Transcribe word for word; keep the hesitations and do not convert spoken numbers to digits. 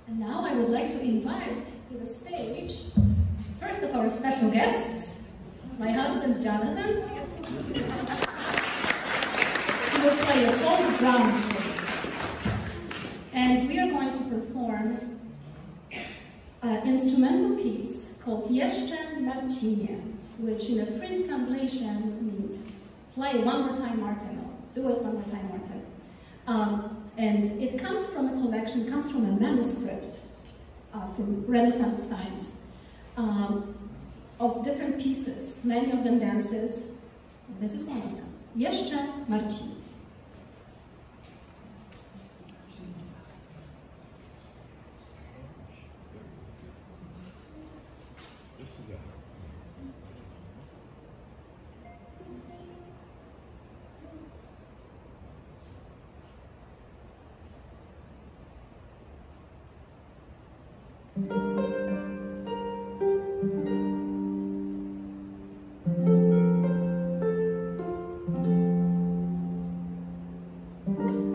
And now I would like to invite to the stage first of our special guests, my husband Jonathan. He will play a folk drum. And we are going to perform an instrumental piece called Jeszcze Marcinie, which in a phrase translation means play one more time, Martin. Do it one more time, Martin. Um, and it comes from a collection, comes from a manuscript uh, from Renaissance times um, of different pieces, many of them dances. This is one of them. Jeszcze Marcinie. Thank you.